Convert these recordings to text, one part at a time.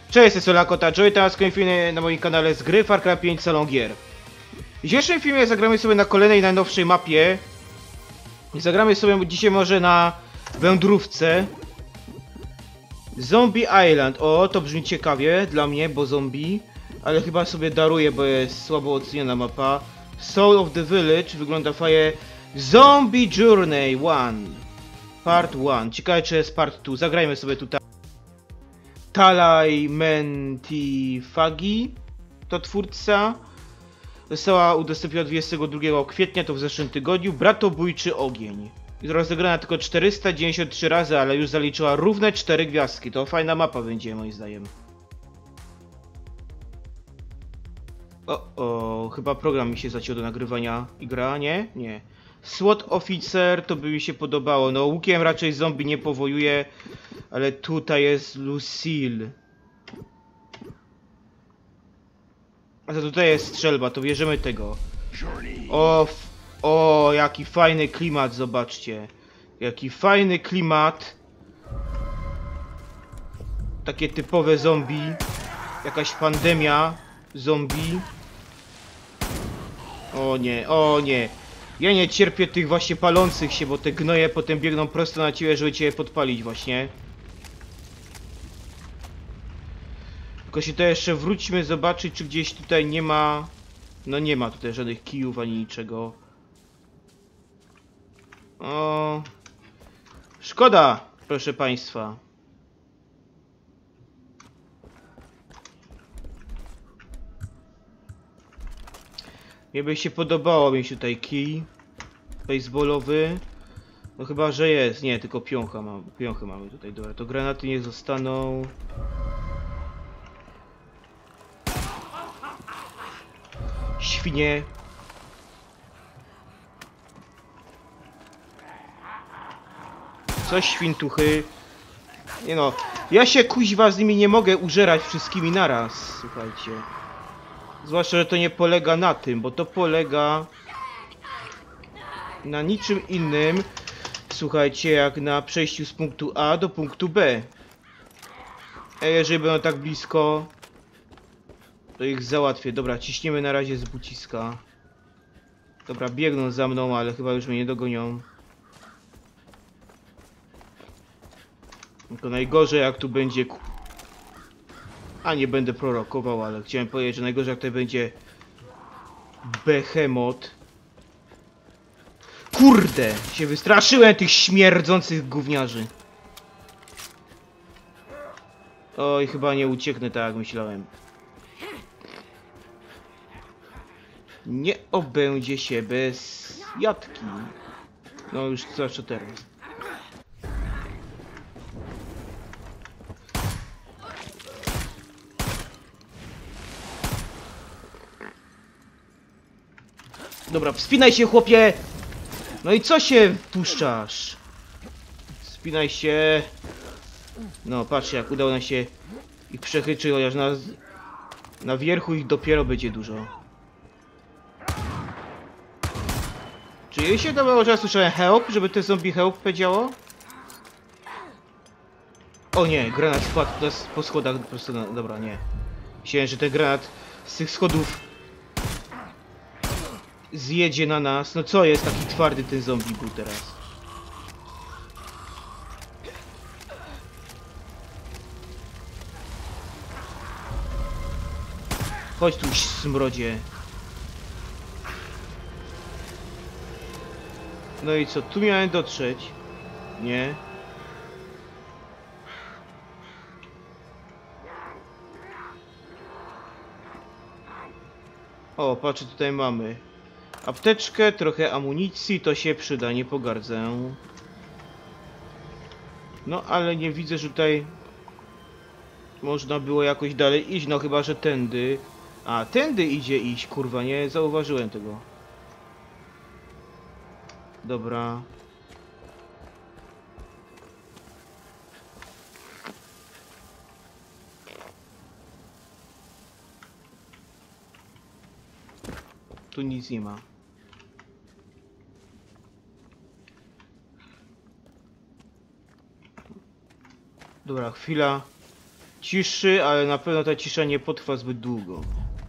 Cześć, jestem Lakota Joy, teraz kolejny film na moim kanale z gry Far Cry 5 Salon Gier. W dzisiejszym filmie zagramy sobie na kolejnej najnowszej mapie. I zagramy sobie dzisiaj może na wędrówce Zombie Island. O, to brzmi ciekawie dla mnie, bo zombie. Ale chyba sobie daruję, bo jest słabo oceniona mapa. Soul of the Village wygląda fajnie. Zombie Journey 1 Part 1. Ciekawe czy jest Part 2. Zagrajmy sobie tutaj. Talai Mentifagi to twórca. Została udostępniona 22 kwietnia, to w zeszłym tygodniu. Bratobójczy ogień. Rozegrana tylko 493 razy, ale już zaliczyła równe 4 gwiazdki. To fajna mapa będzie moim zdaniem. O, chyba program mi się zaciął do nagrywania i gra, nie? Nie. SWAT Officer to by mi się podobało. No łukiem raczej zombie nie powojuje, ale tutaj jest Lucille. A to tutaj jest strzelba, to bierzemy tego. O, jaki fajny klimat, zobaczcie. Jaki fajny klimat. Takie typowe zombie. Jakaś pandemia zombie. O nie, o nie. Ja nie cierpię tych właśnie palących się, bo te gnoje potem biegną prosto na ciebie, żeby cię podpalić właśnie. Tylko się to jeszcze wróćmy zobaczyć, czy gdzieś tutaj nie ma... No nie ma tutaj żadnych kijów ani niczego. O... Szkoda, proszę państwa. Mnie by się podobało mieć tutaj kij baseballowy. No chyba, że jest. Nie, tylko piąchę mamy tutaj. Dobra, to granaty niech zostaną. Świnie. Co świntuchy? Nie no, ja się kuźwa z nimi nie mogę użerać wszystkimi naraz, słuchajcie. Zwłaszcza, że to nie polega na tym, bo to polega na niczym innym, słuchajcie, jak na przejściu z punktu A do punktu B. A jeżeli będą tak blisko, to ich załatwię. Dobra, ciśniemy na razie z buciska. Dobra, biegną za mną, ale chyba już mnie nie dogonią. Tylko najgorzej jak tu będzie... A nie będę prorokował, ale chciałem powiedzieć, że najgorzej jak tutaj będzie... Behemoth. Kurde! Się wystraszyłem tych śmierdzących gówniarzy. Oj, chyba nie ucieknę tak jak myślałem. Nie obędzie się bez jatki. No już zwłaszcza teraz. Dobra, wspinaj się chłopie! No i co się puszczasz? Wspinaj się. No patrzcie jak udało nam się ich przechyczyć, chociaż na wierchu ich dopiero będzie dużo. Czy jej się dawało, że ja słyszałem help, żeby te zombie help powiedziało? O nie, granat spadł po schodach po prostu, no, dobra, nie. Myślałem, że ten granat z tych schodów zjedzie na nas. No co jest taki twardy ten zombie był teraz? Chodź tu, smrodzie. No i co? Tu miałem dotrzeć. Nie. O, patrz, tutaj mamy apteczkę, trochę amunicji, to się przyda, nie pogardzę. No, ale nie widzę, że tutaj można było jakoś dalej iść, no chyba, że tędy. A, tędy idzie iść, kurwa, nie zauważyłem tego. Dobra. Tu nic nie ma. Dobra, chwila. ciszy, ale na pewno ta cisza nie potrwa zbyt długo.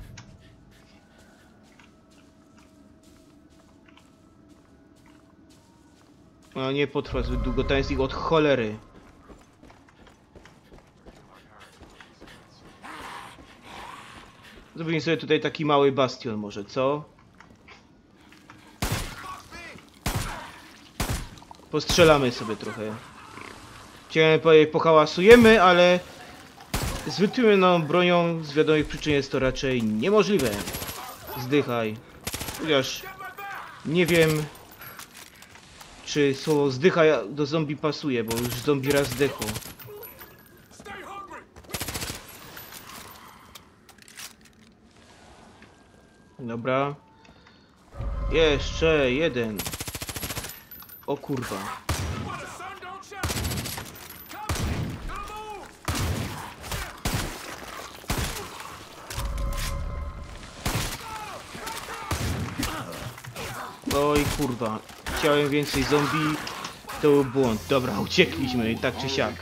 No nie potrwa zbyt długo, tam jest ich od cholery. Zrobimy sobie tutaj taki mały bastion może, co? Postrzelamy sobie trochę. Chciałem powiedzieć, pohałasujemy, ale z wytłumioną bronią z wiadomych przyczyn jest to raczej niemożliwe. Zdychaj. Chociaż nie wiem, czy słowo zdychaj do zombie pasuje, bo już zombie raz zdechło. Dobra. Jeszcze jeden. O kurwa. Oj kurwa. Chciałem więcej zombie. To był błąd. Dobra, uciekliśmy tak czy siak.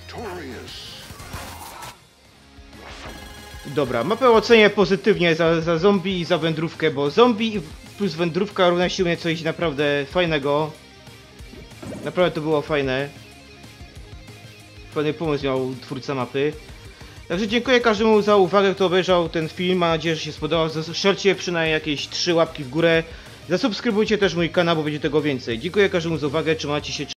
Dobra, mapę ocenię pozytywnie za zombie i za wędrówkę, bo zombie plus wędrówka równa się coś naprawdę fajnego. Naprawdę to było fajne. Fajny pomysł miał twórca mapy. Także dziękuję każdemu za uwagę, kto obejrzał ten film. Mam nadzieję, że się spodobał. Strzelcie przynajmniej jakieś 3 łapki w górę. Zasubskrybujcie też mój kanał, bo będzie tego więcej. Dziękuję każdemu za uwagę. Trzymajcie się.